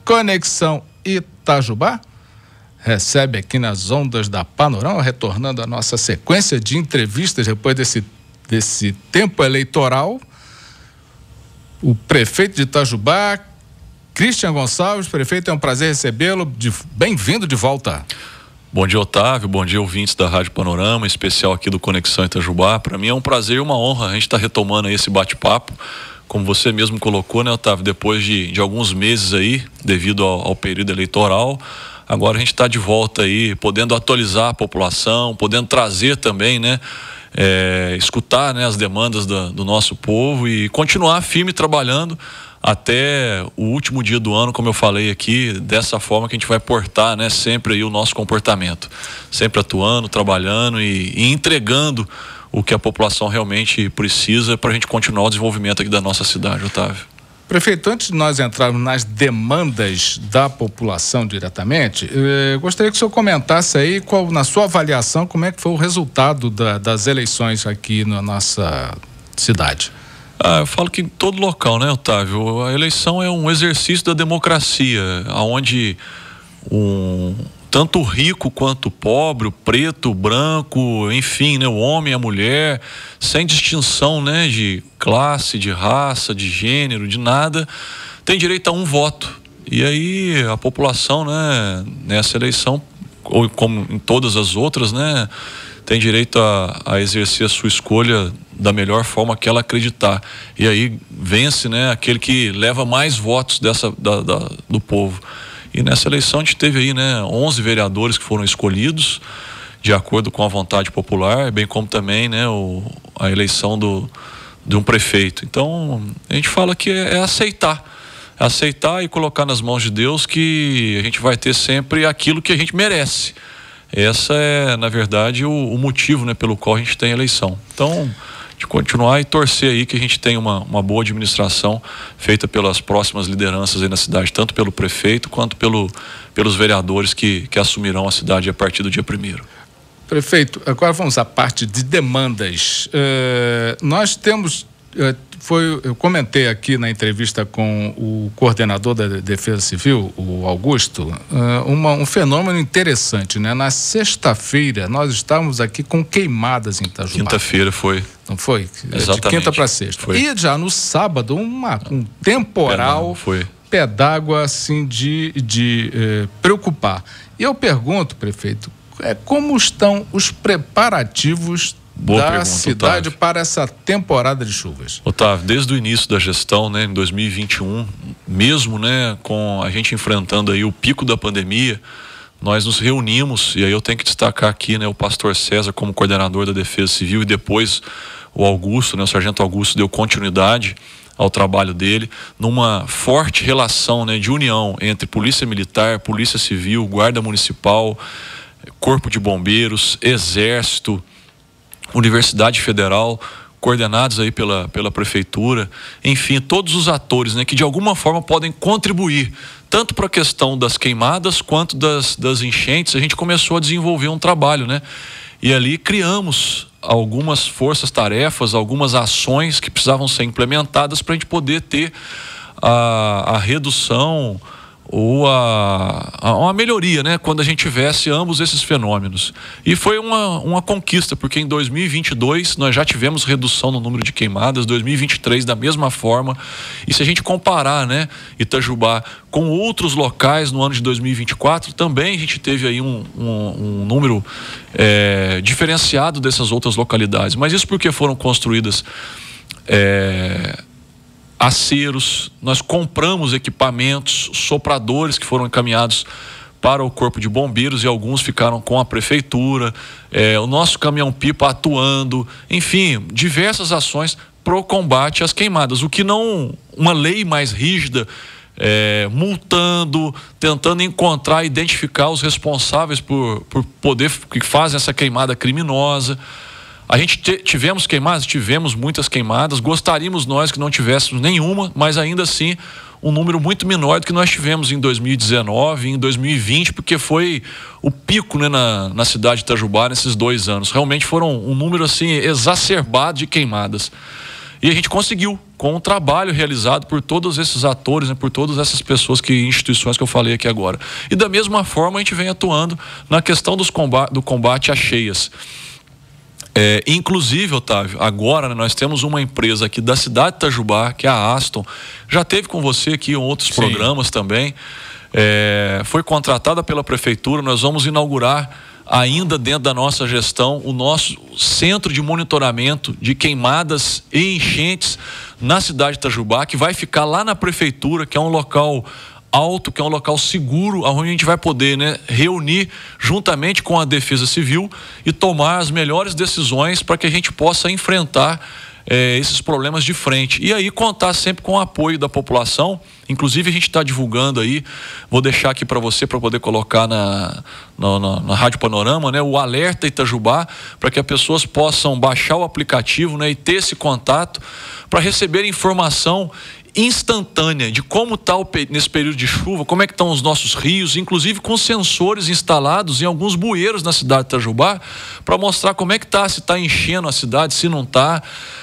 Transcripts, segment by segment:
Conexão Itajubá recebe aqui nas ondas da Panorama, retornando a nossa sequência de entrevistas depois desse tempo eleitoral, o prefeito de Itajubá, Cristian Gonçalves. Prefeito, é um prazer recebê-lo. Bem-vindo de volta. Bom dia, Otávio. Bom dia, ouvintes da Rádio Panorama, especial aqui do Conexão Itajubá. Para mim é um prazer e uma honra a gente estar retomando aí esse bate-papo. Como você mesmo colocou, né, Otávio? Depois de alguns meses aí, devido ao período eleitoral, agora a gente está de volta aí, podendo atualizar a população, podendo trazer também, né, escutar, né, as demandas do nosso povo e continuar firme trabalhando até o último dia do ano, como eu falei aqui, dessa forma que a gente vai portar, né, sempre aí o nosso comportamento, sempre atuando, trabalhando e entregando o que a população realmente precisa para a gente continuar o desenvolvimento aqui da nossa cidade, Otávio. Prefeito, antes de nós entrarmos nas demandas da população diretamente, gostaria que o senhor comentasse aí, na sua avaliação, como é que foi o resultado das eleições aqui na nossa cidade. Eu falo que em todo local, né, Otávio? A eleição é um exercício da democracia, onde tanto o rico quanto o pobre, o preto, o branco, enfim, né, o homem e a mulher, sem distinção, né, de classe, de raça, de gênero, de nada, tem direito a um voto. E aí a população, né, nessa eleição, ou como em todas as outras, né, tem direito a exercer a sua escolha da melhor forma que ela acreditar. E aí vence, né, aquele que leva mais votos do povo. E nessa eleição a gente teve aí, né, 11 vereadores que foram escolhidos de acordo com a vontade popular, bem como também, né, a eleição de um prefeito. Então a gente fala que é aceitar e colocar nas mãos de Deus que a gente vai ter sempre aquilo que a gente merece. Essa é, na verdade, o motivo, né, pelo qual a gente tem a eleição. Então, de continuar e torcer aí que a gente tenha uma boa administração feita pelas próximas lideranças aí na cidade, tanto pelo prefeito quanto pelos vereadores que assumirão a cidade a partir do dia 1º. Prefeito, agora vamos à parte de demandas. Nós temos... eu comentei aqui na entrevista com o coordenador da Defesa Civil, o Augusto, um fenômeno interessante, né? Na sexta-feira nós estávamos aqui com queimadas em Itajubá. Quinta-feira foi. Não foi? Exatamente. De quinta para sexta. Foi. E já no sábado, um temporal, pé d'água, assim, de preocupar. E eu pergunto, prefeito, como estão os preparativos da cidade, Otávio, para essa temporada de chuvas? Otávio, desde o início da gestão, né, em 2021, mesmo, né, com a gente enfrentando aí o pico da pandemia, nós nos reunimos, e aí eu tenho que destacar aqui, né, o pastor César como coordenador da Defesa Civil, e depois o Augusto, né, o sargento Augusto deu continuidade ao trabalho dele, numa forte relação, né, de união entre Polícia Militar, Polícia Civil, Guarda Municipal, Corpo de Bombeiros, Exército, Universidade Federal, coordenados aí pela Prefeitura, enfim, todos os atores, né, que de alguma forma podem contribuir, tanto para a questão das queimadas quanto das enchentes. A gente começou a desenvolver um trabalho, né, e ali criamos algumas forças-tarefas, algumas ações que precisavam ser implementadas para a gente poder ter a redução ou uma melhoria, né, quando a gente tivesse ambos esses fenômenos. E foi uma conquista, porque em 2022 nós já tivemos redução no número de queimadas, 2023 da mesma forma. E se a gente comparar, né, Itajubá com outros locais no ano de 2024, também a gente teve aí um número diferenciado dessas outras localidades. Mas isso porque foram construídas aceros, nós compramos equipamentos, sopradores que foram encaminhados para o Corpo de Bombeiros e alguns ficaram com a Prefeitura, o nosso caminhão-pipa atuando, enfim, diversas ações para o combate às queimadas. O que não, uma lei mais rígida, multando, tentando encontrar, identificar os responsáveis por poder, que fazem essa queimada criminosa. A gente tivemos queimadas, tivemos muitas queimadas, gostaríamos nós que não tivéssemos nenhuma, mas ainda assim um número muito menor do que nós tivemos em 2019, em 2020, porque foi o pico, né, na cidade de Itajubá nesses 2 anos. Realmente foram um número assim exacerbado de queimadas. E a gente conseguiu, com um trabalho realizado por todos esses atores, né, por todas essas pessoas, instituições que eu falei aqui agora. E da mesma forma a gente vem atuando na questão do combate às cheias. Inclusive, Otávio, agora, né, nós temos uma empresa aqui da cidade de Itajubá, que é a Aston, já teve com você aqui em outros programas também, foi contratada pela prefeitura. Nós vamos inaugurar ainda dentro da nossa gestão o nosso centro de monitoramento de queimadas e enchentes na cidade de Itajubá, que vai ficar lá na prefeitura, que é um local alto, que é um local seguro, onde a gente vai poder, né, reunir juntamente com a Defesa Civil e tomar as melhores decisões para que a gente possa enfrentar esses problemas de frente. E aí contar sempre com o apoio da população. Inclusive a gente está divulgando aí, vou deixar aqui para você, para poder colocar na Rádio Panorama, né, o Alerta Itajubá, para que as pessoas possam baixar o aplicativo, né, e ter esse contato para receber informação instantânea de como está nesse período de chuva, como é que estão os nossos rios, inclusive com sensores instalados em alguns bueiros na cidade de Itajubá, para mostrar como é que está, se está enchendo a cidade, se não está,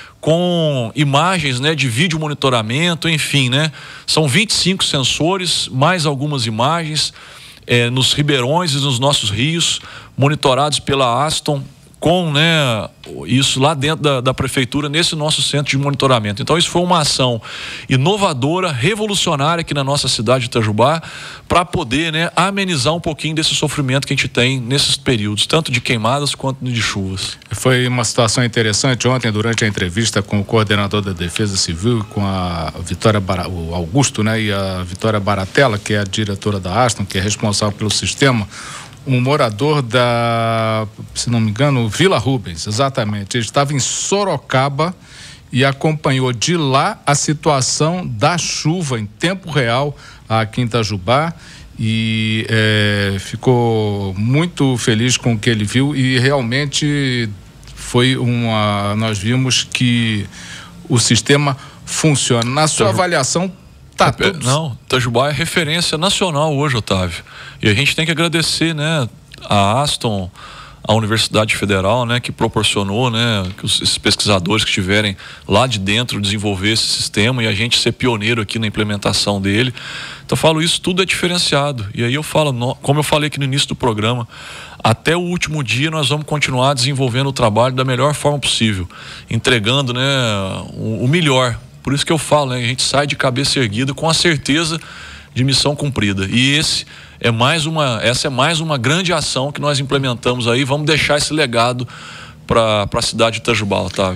com imagens, né, de vídeo monitoramento, enfim, né? São 25 sensores, mais algumas imagens nos ribeirões e nos nossos rios, monitorados pela Aston, com, né, isso lá dentro da prefeitura, nesse nosso centro de monitoramento. Então isso foi uma ação inovadora, revolucionária aqui na nossa cidade de Itajubá, para poder, né, amenizar um pouquinho desse sofrimento que a gente tem nesses períodos, tanto de queimadas quanto de chuvas. Foi uma situação interessante ontem, durante a entrevista com o coordenador da Defesa Civil, com a o Augusto, né, e a Vitória Baratella, que é a diretora da Aston, que é responsável pelo sistema. Um morador da, se não me engano, Vila Rubens, exatamente. Ele estava em Sorocaba e acompanhou de lá a situação da chuva em tempo real aqui em Itajubá e ficou muito feliz com o que ele viu e realmente nós vimos que o sistema funciona. Na sua avaliação, Não, Itajubá é referência nacional hoje, Otávio. E a gente tem que agradecer, né, a Aston, a Universidade Federal, né, que proporcionou, né, que esses pesquisadores que estiverem lá de dentro desenvolver esse sistema e a gente ser pioneiro aqui na implementação dele. Então eu falo, isso tudo é diferenciado. E aí eu falo, como eu falei aqui no início do programa, até o último dia nós vamos continuar desenvolvendo o trabalho da melhor forma possível, entregando, né, o melhor. Por isso que eu falo, né, a gente sai de cabeça erguida com a certeza de missão cumprida. E essa é mais uma grande ação que nós implementamos aí. Vamos deixar esse legado para a cidade de Itajubá, Otávio.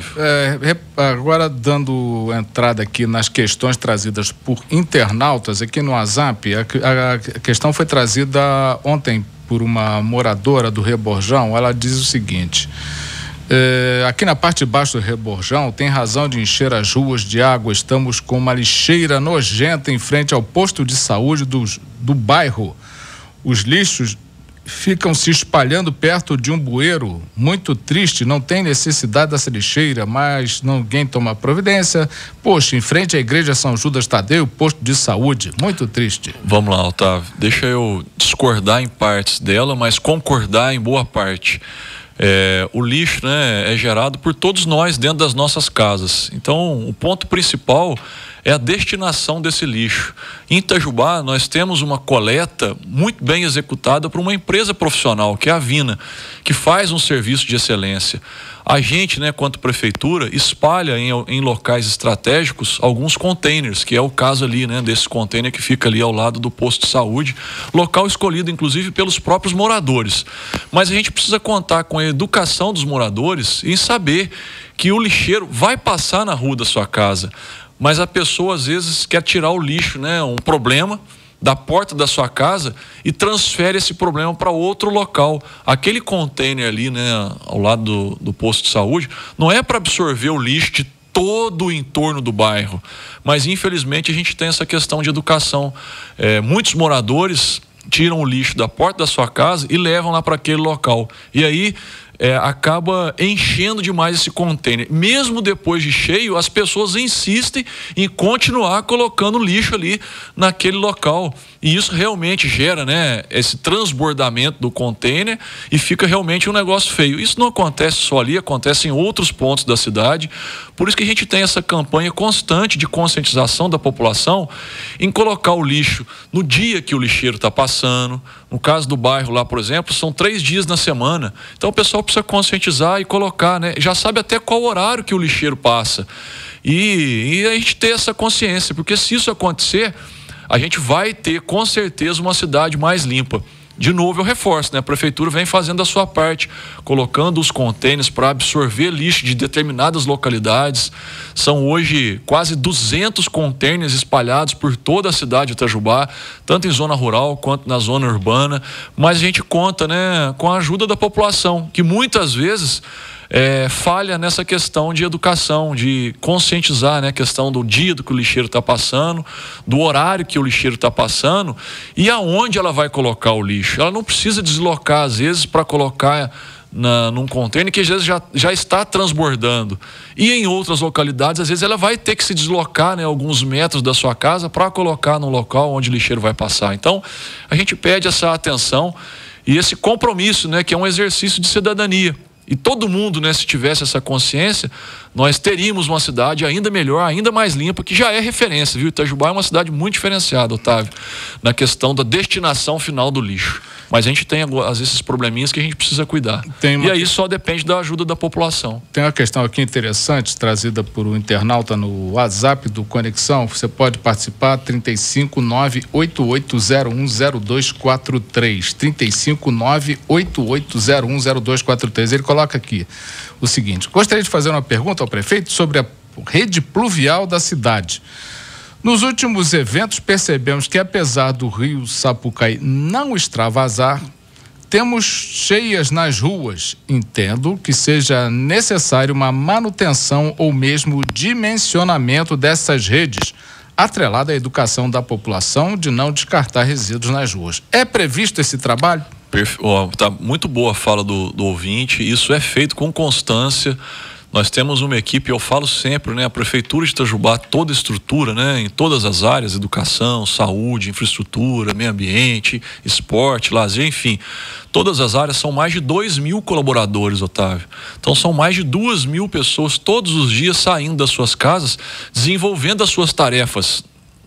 Agora, dando entrada aqui nas questões trazidas por internautas aqui no WhatsApp, a questão foi trazida ontem por uma moradora do Reborjão. Ela diz o seguinte: aqui na parte de baixo do Reborjão tem razão de encher as ruas de água. Estamos com uma lixeira nojenta em frente ao posto de saúde do bairro. Os lixos ficam se espalhando perto de um bueiro. Muito triste, não tem necessidade dessa lixeira, mas ninguém toma providência. Poxa, em frente à igreja São Judas Tadeu, posto de saúde. Muito triste. Vamos lá, Otávio. Deixa eu discordar em partes dela, mas concordar em boa parte. O lixo, né, é gerado por todos nós dentro das nossas casas. Então, o ponto principal é a destinação desse lixo. Em Itajubá, nós temos uma coleta muito bem executada por uma empresa profissional, que é a Vina, que faz um serviço de excelência. A gente, né, quanto prefeitura, espalha em locais estratégicos alguns containers, que é o caso ali, né, desse container que fica ali ao lado do posto de saúde, local escolhido inclusive pelos próprios moradores. Mas a gente precisa contar com a educação dos moradores em saber que o lixeiro vai passar na rua da sua casa, mas a pessoa às vezes quer tirar o lixo, né, um problema da porta da sua casa e transfere esse problema para outro local. Aquele container ali, né, ao lado do posto de saúde, não é para absorver o lixo de todo o entorno do bairro, mas infelizmente a gente tem essa questão de educação. Muitos moradores tiram o lixo da porta da sua casa e levam lá para aquele local. E aí acaba enchendo demais esse container. Mesmo depois de cheio, as pessoas insistem em continuar colocando lixo ali naquele local. E isso realmente gera, né, esse transbordamento do container e fica realmente um negócio feio. Isso não acontece só ali, acontece em outros pontos da cidade. Por isso que a gente tem essa campanha constante de conscientização da população em colocar o lixo no dia que o lixeiro está passando. No caso do bairro lá, por exemplo, são 3 dias na semana. Então o pessoal precisa conscientizar e colocar, né? Já sabe até qual horário que o lixeiro passa. E a gente ter essa consciência, porque se isso acontecer, a gente vai ter com certeza uma cidade mais limpa. De novo eu reforço, né? A prefeitura vem fazendo a sua parte, colocando os contêineres para absorver lixo de determinadas localidades. São hoje quase 200 contêineres espalhados por toda a cidade de Itajubá, tanto em zona rural quanto na zona urbana. Mas a gente conta, né, com a ajuda da população, que muitas vezes falha nessa questão de educação, de conscientizar, né, a questão do dia do que o lixeiro está passando, do horário que o lixeiro está passando e aonde ela vai colocar o lixo. Ela não precisa deslocar, às vezes, para colocar num contêiner que às vezes já está transbordando. E em outras localidades, às vezes, ela vai ter que se deslocar, né, alguns metros da sua casa para colocar no local onde o lixeiro vai passar. Então, a gente pede essa atenção e esse compromisso, né, que é um exercício de cidadania. E todo mundo, né, se tivesse essa consciência, nós teríamos uma cidade ainda melhor, ainda mais limpa, que já é referência, viu? Itajubá é uma cidade muito diferenciada, Otávio, na questão da destinação final do lixo. Mas a gente tem, às vezes, esses probleminhas que a gente precisa cuidar. E aí só depende da ajuda da população. Tem uma questão aqui interessante, trazida por um internauta no WhatsApp do Conexão. Você pode participar, 359-8801-0243. 359-8801-0243. Ele coloca aqui o seguinte: gostaria de fazer uma pergunta ao prefeito sobre a rede pluvial da cidade. Nos últimos eventos, percebemos que, apesar do rio Sapucaí não extravasar, temos cheias nas ruas. Entendo que seja necessário uma manutenção ou mesmo dimensionamento dessas redes, atrelada à educação da população de não descartar resíduos nas ruas. É previsto esse trabalho? Tá muito boa a fala do ouvinte. Isso é feito com constância. Nós temos uma equipe, eu falo sempre, né? A Prefeitura de Itajubá, toda a estrutura, né? Em todas as áreas, educação, saúde, infraestrutura, meio ambiente, esporte, lazer, enfim. Todas as áreas, são mais de 2.000 colaboradores, Otávio. Então são mais de 2.000 pessoas todos os dias saindo das suas casas, desenvolvendo as suas tarefas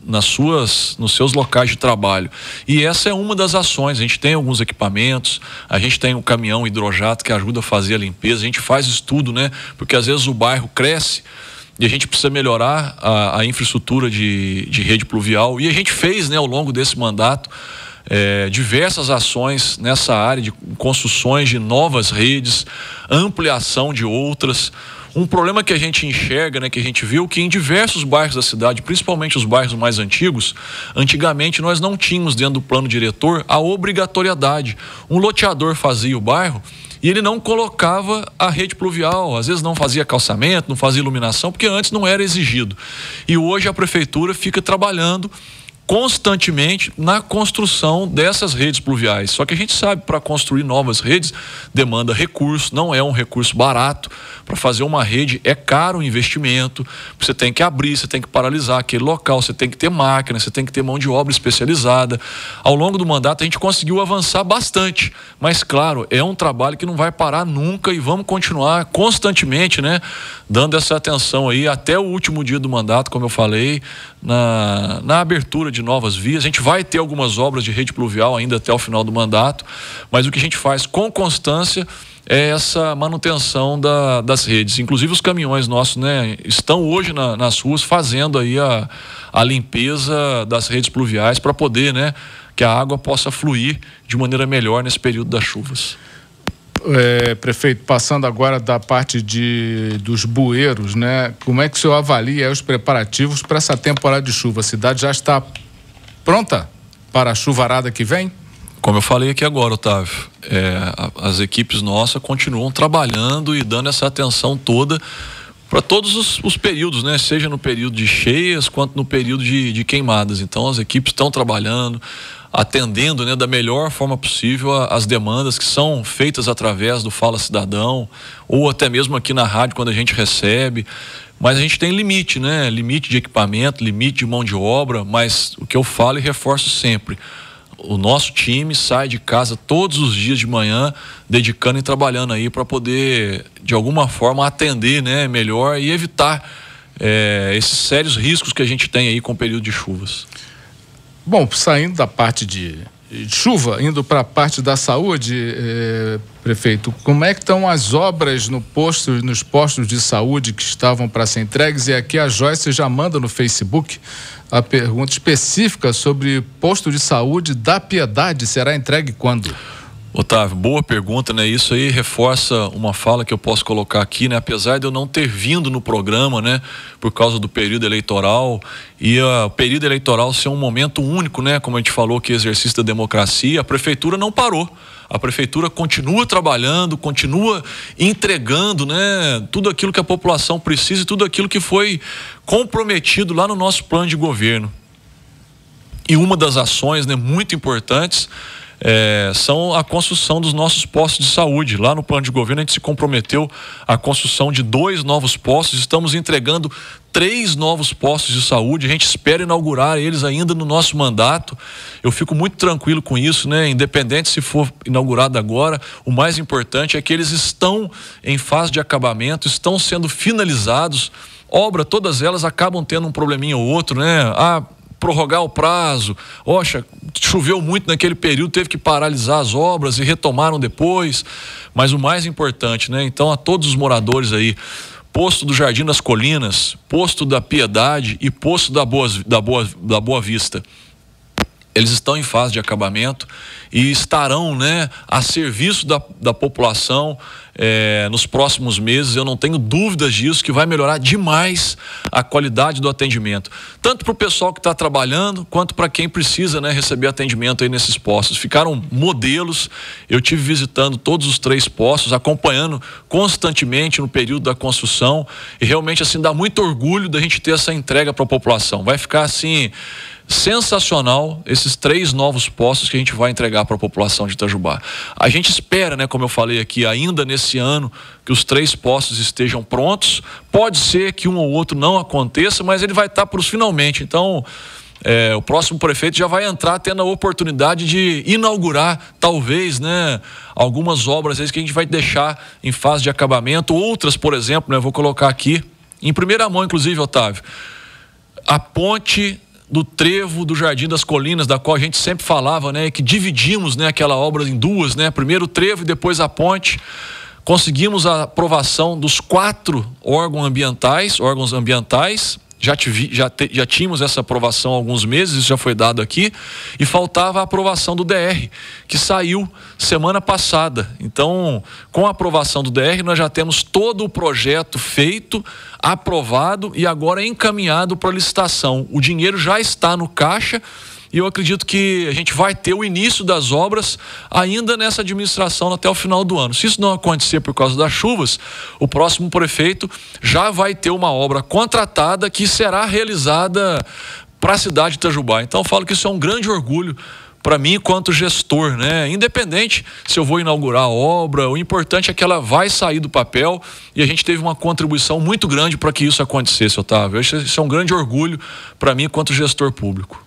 nos seus locais de trabalho. E essa é uma das ações. A gente tem alguns equipamentos, a gente tem um caminhão hidrojato que ajuda a fazer a limpeza, a gente faz estudo, né? Porque às vezes o bairro cresce e a gente precisa melhorar a infraestrutura de rede pluvial, e a gente fez, né, ao longo desse mandato, diversas ações nessa área de construções de novas redes, ampliação de outras. Um problema que a gente enxerga, né, que a gente viu, que em diversos bairros da cidade, principalmente os bairros mais antigos, antigamente nós não tínhamos dentro do plano diretor a obrigatoriedade. Um loteador fazia o bairro e ele não colocava a rede pluvial, às vezes não fazia calçamento, não fazia iluminação, porque antes não era exigido. E hoje a prefeitura fica trabalhando constantemente na construção dessas redes pluviais. Só que a gente sabe, para construir novas redes demanda recurso, não é um recurso barato. Para fazer uma rede é caro o investimento, você tem que abrir, você tem que paralisar aquele local, você tem que ter máquina, você tem que ter mão de obra especializada. Ao longo do mandato a gente conseguiu avançar bastante, mas claro, é um trabalho que não vai parar nunca e vamos continuar constantemente, né, dando essa atenção aí até o último dia do mandato, como eu falei, na abertura de novas vias. A gente vai ter algumas obras de rede pluvial ainda até o final do mandato, mas o que a gente faz com constância é essa manutenção das redes. Inclusive os caminhões nossos, né, estão hoje nas ruas fazendo aí a limpeza das redes pluviais para poder, né, que a água possa fluir de maneira melhor nesse período das chuvas. Prefeito, passando agora da parte dos bueiros, né? Como é que o senhor avalia os preparativos para essa temporada de chuva? A cidade já está pronta para a chuvarada que vem? Como eu falei aqui agora, Otávio, as equipes nossas continuam trabalhando e dando essa atenção toda para todos os períodos, né? Seja no período de cheias quanto no período de queimadas. Então as equipes estão trabalhando, atendendo, né, da melhor forma possível as demandas que são feitas através do Fala Cidadão, ou até mesmo aqui na rádio quando a gente recebe. Mas a gente tem limite, né? Limite de equipamento, limite de mão de obra, mas o que eu falo e reforço sempre: o nosso time sai de casa todos os dias de manhã, dedicando e trabalhando aí para poder, de alguma forma, atender, né, melhor e evitar esses sérios riscos que a gente tem aí com o período de chuvas. Bom, saindo da parte de chuva, indo para a parte da saúde, prefeito, como é que estão as obras nos postos de saúde que estavam para ser entregues? E aqui a Joyce já manda no Facebook a pergunta específica sobre posto de saúde da Piedade. Será entregue quando? Otávio, boa pergunta, né? Isso aí reforça uma fala que eu posso colocar aqui, né? Apesar de eu não ter vindo no programa, né, por causa do período eleitoral, e o período eleitoral ser um momento único, né, como a gente falou, que é exercício da democracia, a prefeitura não parou. A prefeitura continua trabalhando, continua entregando, né, tudo aquilo que a população precisa e tudo aquilo que foi comprometido lá no nosso plano de governo. E uma das ações, né, muito importantes são a construção dos nossos postos de saúde. Lá no plano de governo a gente se comprometeu à construção de 2 novos postos, estamos entregando 3 novos postos de saúde, a gente espera inaugurar eles ainda no nosso mandato. Eu fico muito tranquilo com isso, né? Independente se for inaugurado agora, o mais importante é que eles estão em fase de acabamento, estão sendo finalizados. Obra, todas elas acabam tendo um probleminha ou outro, né? Prorrogar o prazo, choveu muito naquele período, teve que paralisar as obras e retomaram depois, mas o mais importante, né? Então, a todos os moradores aí, posto do Jardim das Colinas, posto da Piedade e posto da Boa Vista, eles estão em fase de acabamento e estarão, né, a serviço da população nos próximos meses. Eu não tenho dúvidas disso, que vai melhorar demais a qualidade do atendimento, tanto para o pessoal que está trabalhando, quanto para quem precisa, né, receber atendimento aí nesses postos. Ficaram modelos, eu tive visitando todos os 3 postos, acompanhando constantemente no período da construção, e realmente, assim, dá muito orgulho da gente ter essa entrega para a população. Vai ficar, assim, sensacional esses 3 novos postos que a gente vai entregar para a população de Itajubá. A gente espera, né, como eu falei aqui, ainda nesse ano, que os 3 postos estejam prontos. Pode ser que um ou outro não aconteça, mas ele vai estar para os finalmente. Então, o próximo prefeito já vai entrar tendo a oportunidade de inaugurar, talvez, né, algumas obras aí que a gente vai deixar em fase de acabamento. Outras, por exemplo, né, eu vou colocar aqui em primeira mão, inclusive, Otávio, a ponte do trevo do Jardim das Colinas, da qual a gente sempre falava, né, que dividimos, né, aquela obra em 2, né, primeiro o trevo e depois a ponte. Conseguimos a aprovação dos 4 órgãos ambientais. Já tínhamos essa aprovação há alguns meses, isso já foi dado aqui, e faltava a aprovação do DR, que saiu semana passada. Então, com a aprovação do DR, nós já temos todo o projeto feito, aprovado e agora encaminhado para licitação. O dinheiro já está no caixa e eu acredito que a gente vai ter o início das obras ainda nessa administração até o final do ano. Se isso não acontecer por causa das chuvas, o próximo prefeito já vai ter uma obra contratada que será realizada para a cidade de Itajubá. Então eu falo que isso é um grande orgulho para mim enquanto gestor, né? Independente se eu vou inaugurar a obra, o importante é que ela vai sair do papel, e a gente teve uma contribuição muito grande para que isso acontecesse, Otávio. Isso é um grande orgulho para mim enquanto gestor público.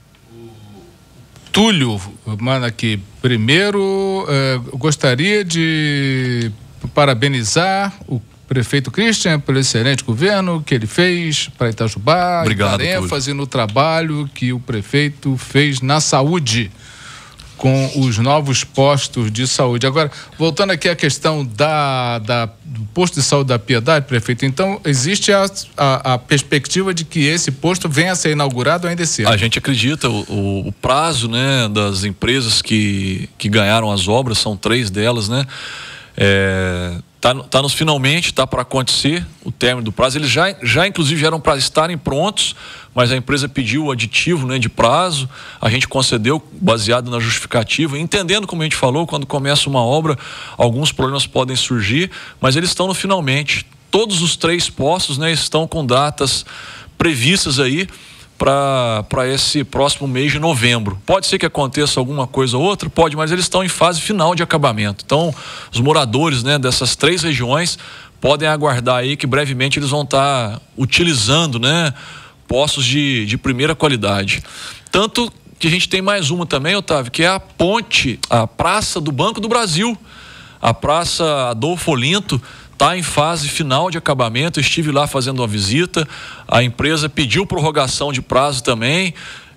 Túlio manda aqui: primeiro, gostaria de parabenizar o prefeito Christian pelo excelente governo que ele fez para Itajubá. Obrigado, e dar ênfase no trabalho que o prefeito fez na saúde, com os novos postos de saúde. Agora, voltando aqui à questão do posto de saúde da Piedade, prefeito, então existe a perspectiva de que esse posto venha a ser inaugurado ainda esse ano? A gente acredita, o prazo, né, das empresas que ganharam as obras, são 3 delas, né? Tá nos finalmente, tá para acontecer o término do prazo. Eles já inclusive eram para estarem prontos, mas a empresa pediu o aditivo, né, de prazo. A gente concedeu baseado na justificativa, entendendo, como a gente falou, quando começa uma obra, alguns problemas podem surgir, mas eles estão no finalmente. todos os 3 postos, né, estão com datas previstas aí para esse próximo mês de novembro. Pode ser que aconteça alguma coisa ou outra, pode, mas eles estão em fase final de acabamento. Então, os moradores, né, dessas 3 regiões podem aguardar aí que brevemente eles vão estar utilizando, né, postos de primeira qualidade. Tanto que a gente tem mais uma também, Otávio, que é a ponte, a Praça do Banco do Brasil. A Praça Adolfo Olinto está em fase final de acabamento. Eu estive lá fazendo uma visita, a empresa pediu prorrogação de prazo também,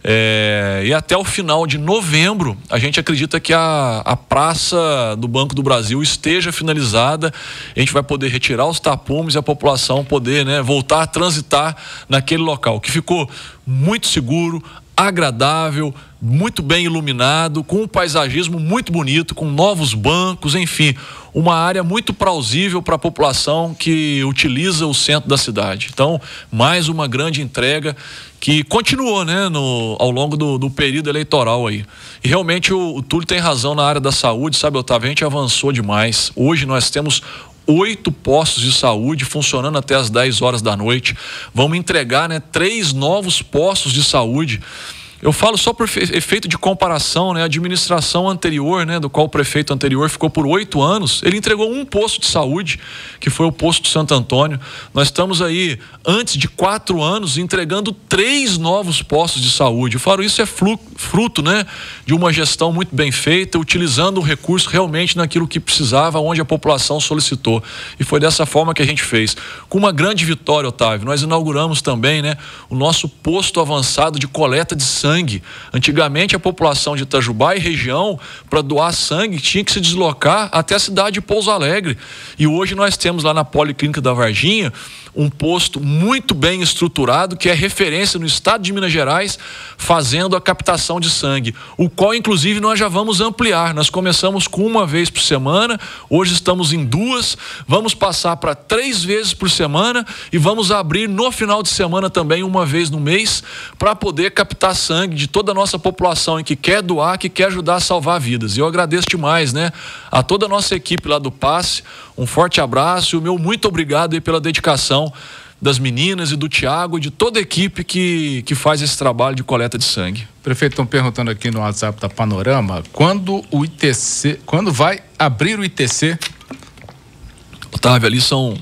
e até o final de novembro a gente acredita que a Praça do Banco do Brasil esteja finalizada. A gente vai poder retirar os tapumes e a população poder, né, voltar a transitar naquele local, que ficou muito seguro, agradável, muito bem iluminado, com um paisagismo muito bonito, com novos bancos, enfim, uma área muito plausível para a população que utiliza o centro da cidade. Então, mais uma grande entrega que continuou, né, ao longo do período eleitoral aí. E realmente o Túlio tem razão na área da saúde, sabe, Otávio? A gente avançou demais. Hoje nós temos 8 postos de saúde funcionando até as 10 horas da noite. Vamos entregar, né, 3 novos postos de saúde. Eu falo só por efeito de comparação, né? A administração anterior, né, do qual o prefeito anterior ficou por 8 anos, ele entregou um posto de saúde, que foi o posto de Santo Antônio. Nós estamos aí, antes de 4 anos, entregando 3 novos postos de saúde. Eu falo, isso é fruto, né, de uma gestão muito bem feita, utilizando o recurso realmente naquilo que precisava, onde a população solicitou. E foi dessa forma que a gente fez. Com uma grande vitória, Otávio, nós inauguramos também, né, o nosso posto avançado de coleta de sangue. Antigamente a população de Itajubá e região, para doar sangue, tinha que se deslocar até a cidade de Pouso Alegre. E hoje nós temos lá na Policlínica da Varginha um posto muito bem estruturado, que é referência no estado de Minas Gerais, fazendo a captação de sangue, o qual inclusive nós já vamos ampliar. Nós começamos com 1 vez por semana, hoje estamos em 2, vamos passar para 3 vezes por semana e vamos abrir no final de semana também 1 vez no mês, para poder captar sangue de toda a nossa população em que quer doar, que quer ajudar a salvar vidas. E eu agradeço demais, né, a toda a nossa equipe lá do PASSE. Um forte abraço e o meu muito obrigado aí pela dedicação das meninas e do Tiago e de toda a equipe que faz esse trabalho de coleta de sangue. Prefeito, estão perguntando aqui no WhatsApp da Panorama, quando vai abrir o ITC? Otávio, ali são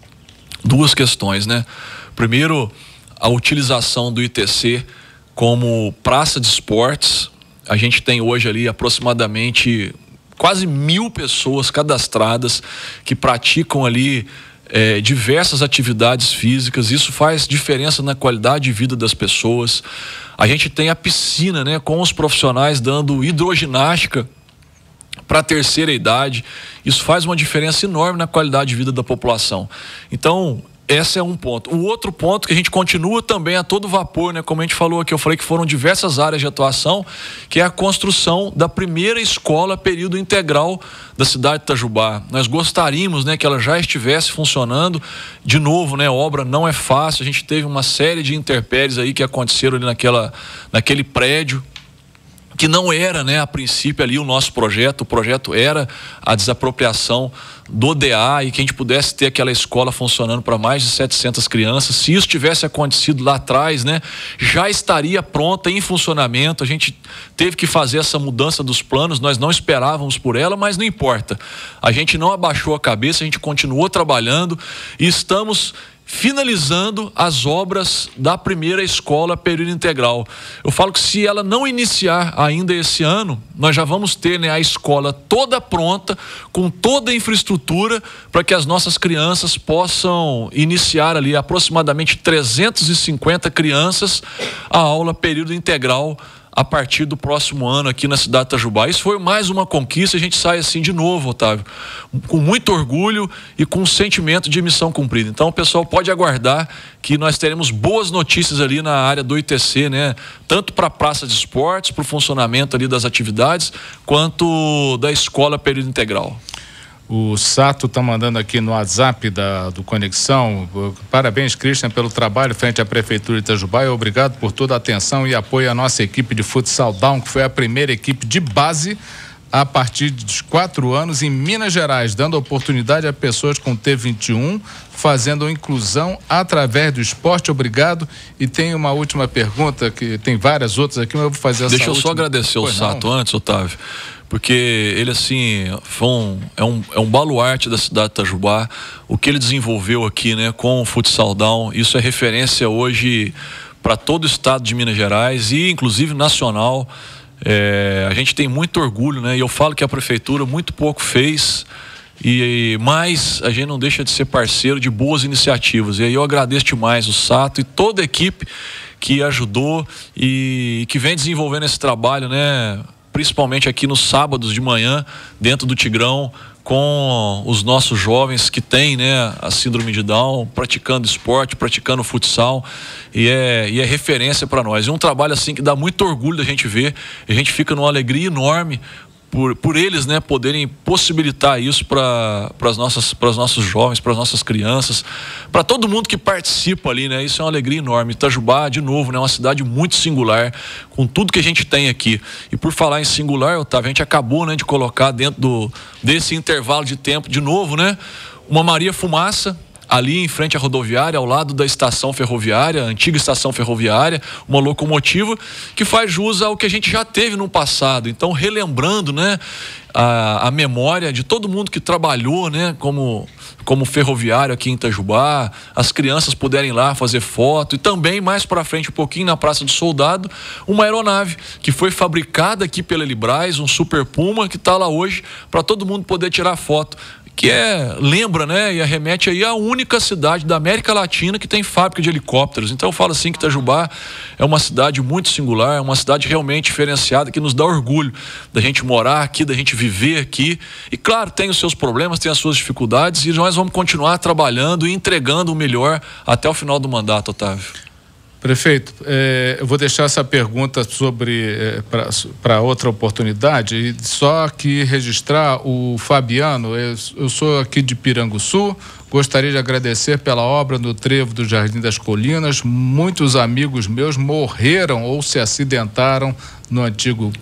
2 questões, né? Primeiro, a utilização do ITC como praça de esportes. A gente tem hoje ali aproximadamente quase 1.000 pessoas cadastradas que praticam ali diversas atividades físicas. Isso faz diferença na qualidade de vida das pessoas. A gente tem a piscina, né, com os profissionais dando hidroginástica para a terceira idade. Isso faz uma diferença enorme na qualidade de vida da população. Então, esse é um ponto. O outro ponto que a gente continua também a todo vapor, né? Como a gente falou aqui, eu falei que foram diversas áreas de atuação, que é a construção da primeira escola período integral da cidade de Itajubá. Nós gostaríamos, né, que ela já estivesse funcionando. De novo, né, a obra não é fácil, a gente teve uma série de intempéries aí que aconteceram ali naquele prédio, que não era, né, a princípio ali o nosso projeto. O projeto era a desapropriação do DA e que a gente pudesse ter aquela escola funcionando para mais de 700 crianças. Se isso tivesse acontecido lá atrás, né, já estaria pronta, em funcionamento. A gente teve que fazer essa mudança dos planos, nós não esperávamos por ela, mas não importa. A gente não abaixou a cabeça, a gente continuou trabalhando e estamos finalizando as obras da primeira escola período integral. Eu falo que se ela não iniciar ainda esse ano, nós já vamos ter, né, a escola toda pronta, com toda a infraestrutura, para que as nossas crianças possam iniciar ali aproximadamente 350 crianças a aula período integral a partir do próximo ano aqui na cidade de Itajubá. Isso foi mais uma conquista, a gente sai assim de novo, Otávio, com muito orgulho e com um sentimento de missão cumprida. Então o pessoal pode aguardar que nós teremos boas notícias ali na área do ITC, né? Tanto para a praça de esportes, para o funcionamento ali das atividades, quanto da escola período integral. O Sato está mandando aqui no WhatsApp do Conexão. Parabéns, Christian, pelo trabalho frente à Prefeitura de Itajubá e obrigado por toda a atenção e apoio à nossa equipe de futsal down, que foi a primeira equipe de base a partir dos 4 anos em Minas Gerais, dando oportunidade a pessoas com T21, fazendo inclusão através do esporte. Obrigado. E tem uma última pergunta, que tem várias outras aqui, mas eu vou fazer essa Deixa eu só agradecer ao Sato antes, Otávio, porque ele, assim, é um baluarte da cidade de Itajubá. O que ele desenvolveu aqui, né, com o Futsal Down, isso é referência hoje para todo o estado de Minas Gerais e inclusive nacional. A gente tem muito orgulho, né? E eu falo que a prefeitura muito pouco fez, mas a gente não deixa de ser parceiro de boas iniciativas. E aí eu agradeço demais o Sato e toda a equipe que ajudou e que vem desenvolvendo esse trabalho, né? Principalmente aqui nos sábados de manhã, dentro do Tigrão, com os nossos jovens que têm, né, a síndrome de Down, praticando esporte, praticando futsal, e é referência para nós. É um trabalho assim que dá muito orgulho da gente ver, a gente fica numa alegria enorme por eles, né, poderem possibilitar isso para os nossos jovens, para as nossas crianças, para todo mundo que participa ali, né? Isso é uma alegria enorme. Itajubá, de novo, né, é uma cidade muito singular, com tudo que a gente tem aqui. E por falar em singular, Otávio, a gente acabou, né, de colocar dentro desse intervalo de tempo, de novo, né, uma Maria Fumaça, ali em frente à rodoviária, ao lado da estação ferroviária, antiga estação ferroviária, uma locomotiva que faz jus ao que a gente já teve no passado. Então, relembrando, né, a memória de todo mundo que trabalhou, né, como ferroviário aqui em Itajubá, as crianças puderem ir lá fazer foto, e também mais para frente um pouquinho na Praça do Soldado, uma aeronave que foi fabricada aqui pela Elibraz, um Super Puma, que está lá hoje para todo mundo poder tirar foto, que lembra, né, e arremete aí a única cidade da América Latina que tem fábrica de helicópteros. Então eu falo assim que Itajubá é uma cidade muito singular, é uma cidade realmente diferenciada, que nos dá orgulho da gente morar aqui, da gente viver aqui. E claro, tem os seus problemas, tem as suas dificuldades, e nós vamos continuar trabalhando e entregando o melhor até o final do mandato, Otávio. Prefeito, eu vou deixar essa pergunta para outra oportunidade, e só aqui registrar o Fabiano. Eu sou aqui de Piranguçu, gostaria de agradecer pela obra no trevo do Jardim das Colinas. Muitos amigos meus morreram ou se acidentaram no antigo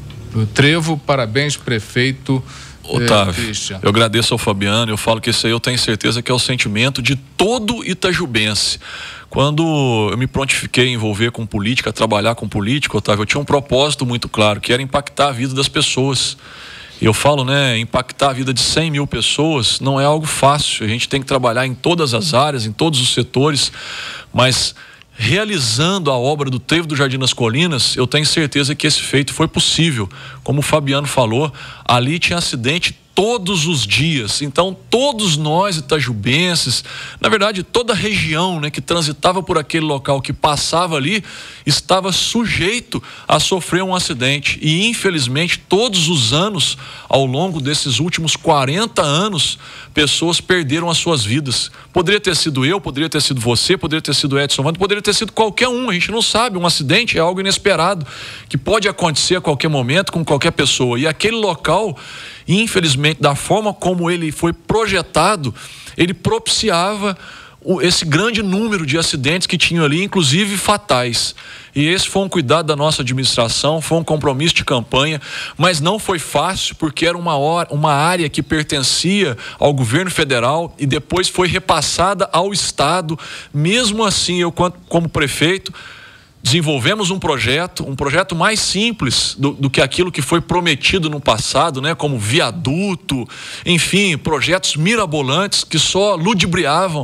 trevo. Parabéns, prefeito. Otávio, eu agradeço ao Fabiano. Eu falo que esse aí eu tenho certeza que é o sentimento de todo itajubense. Quando eu me prontifiquei a envolver com política, a trabalhar com política, Otávio, eu tinha um propósito muito claro, que era impactar a vida das pessoas. E eu falo, né, impactar a vida de 100 mil pessoas não é algo fácil. A gente tem que trabalhar em todas as áreas, em todos os setores, mas realizando a obra do trevo do Jardim das Colinas, eu tenho certeza que esse feito foi possível. Como o Fabiano falou, ali tinha acidente todos os dias. Então, todos nós itajubenses, na verdade, toda a região, né, que transitava por aquele local, que passava ali, estava sujeito a sofrer um acidente. E, infelizmente, todos os anos, ao longo desses últimos 40 anos, pessoas perderam as suas vidas. Poderia ter sido eu, poderia ter sido você, poderia ter sido Edson Wanda, poderia ter sido qualquer um. A gente não sabe. Um acidente é algo inesperado, que pode acontecer a qualquer momento com qualquer pessoa. E aquele local, infelizmente, da forma como ele foi projetado, ele propiciava esse grande número de acidentes que tinham ali, inclusive fatais. E esse foi um cuidado da nossa administração, foi um compromisso de campanha, mas não foi fácil, porque era uma área que pertencia ao governo federal e depois foi repassada ao estado. Mesmo assim, eu, como prefeito, desenvolvemos um projeto mais simples do que aquilo que foi prometido no passado, né? Como viaduto, enfim, projetos mirabolantes que só ludibriavam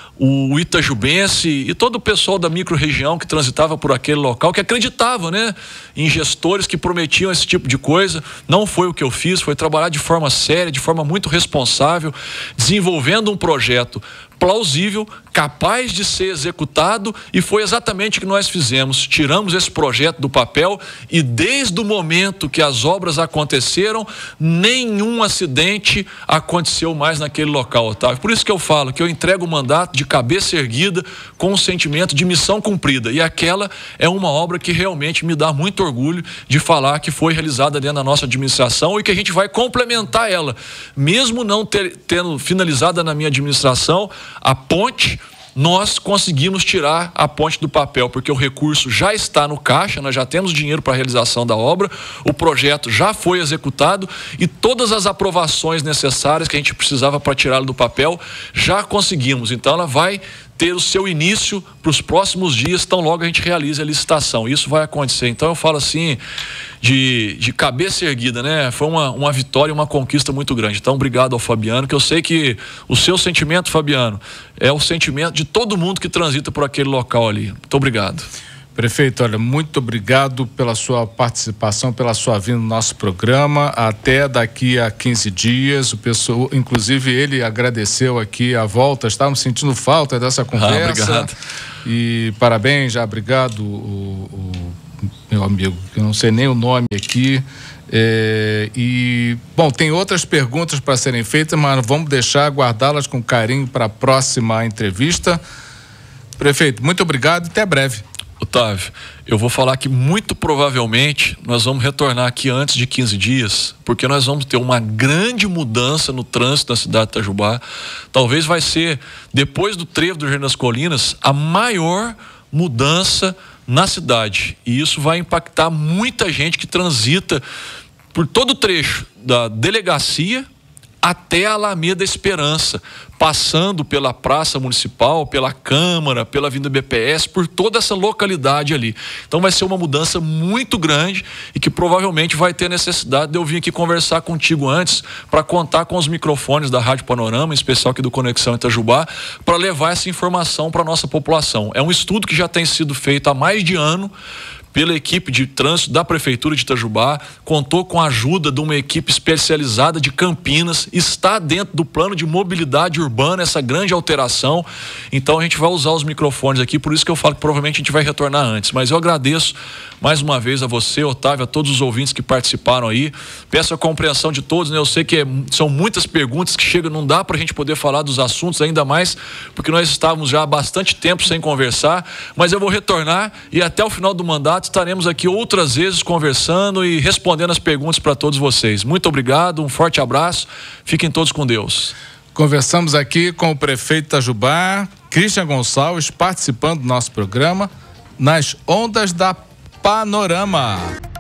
o itajubense e todo o pessoal da micro-região que transitava por aquele local, que acreditava, né, em gestores que prometiam esse tipo de coisa. Não foi o que eu fiz, foi trabalhar de forma séria, de forma muito responsável, desenvolvendo um projeto plausível, capaz de ser executado, e foi exatamente o que nós fizemos. Tiramos esse projeto do papel e desde o momento que as obras aconteceram, nenhum acidente aconteceu mais naquele local, Otávio. Por isso que eu falo que eu entrego o mandato de cabeça erguida, com um sentimento de missão cumprida, e aquela é uma obra que realmente me dá muito orgulho de falar que foi realizada dentro da nossa administração e que a gente vai complementar ela, mesmo não tendo finalizada na minha administração a ponte nós conseguimos tirar a ponte do papel, porque o recurso já está no caixa, nós já temos dinheiro para a realização da obra, o projeto já foi executado e todas as aprovações necessárias que a gente precisava para tirá-lo do papel, já conseguimos. Então ela vai ter o seu início para os próximos dias, tão logo a gente realiza a licitação. Isso vai acontecer. Então eu falo assim, de cabeça erguida, né? Foi uma vitória, uma conquista muito grande. Então obrigado ao Fabiano, que eu sei que o seu sentimento, Fabiano, é o sentimento de todo mundo que transita por aquele local ali. Muito obrigado. Prefeito, olha, muito obrigado pela sua participação, pela sua vinda no nosso programa. Até daqui a 15 dias. O pessoal, inclusive, ele agradeceu aqui a volta. Estávamos sentindo falta dessa conversa. Obrigado. E parabéns, já obrigado, o meu amigo, que eu não sei nem o nome aqui. Bom, tem outras perguntas para serem feitas, mas vamos deixar, guardá-las com carinho para a próxima entrevista. Prefeito, muito obrigado e até breve. Otávio, eu vou falar que muito provavelmente nós vamos retornar aqui antes de 15 dias, porque nós vamos ter uma grande mudança no trânsito da cidade de Itajubá. Talvez vai ser, depois do trevo do Jardim das Colinas, a maior mudança na cidade. E isso vai impactar muita gente que transita por todo o trecho da delegacia até a Alameda Esperança, passando pela Praça Municipal, pela Câmara, pela Avenida BPS, por toda essa localidade ali. Então vai ser uma mudança muito grande e que provavelmente vai ter necessidade de eu vir aqui conversar contigo antes para contar com os microfones da Rádio Panorama, em especial aqui do Conexão Itajubá, para levar essa informação para a nossa população. É um estudo que já tem sido feito há mais de ano pela equipe de trânsito da Prefeitura de Itajubá, contou com a ajuda de uma equipe especializada de Campinas, está dentro do plano de mobilidade urbana essa grande alteração. Então a gente vai usar os microfones aqui, por isso que eu falo que provavelmente a gente vai retornar antes. Mas eu agradeço mais uma vez a você, Otávio, a todos os ouvintes que participaram aí. Peço a compreensão de todos, né? Eu sei que são muitas perguntas que chegam, não dá para a gente poder falar dos assuntos, ainda mais porque nós estávamos já há bastante tempo sem conversar, mas eu vou retornar e até o final do mandato estaremos aqui outras vezes conversando e respondendo as perguntas para todos vocês. Muito obrigado, um forte abraço, fiquem todos com Deus. Conversamos aqui com o prefeito de Itajubá, Christian Gonçalves, participando do nosso programa nas Ondas da Panorama.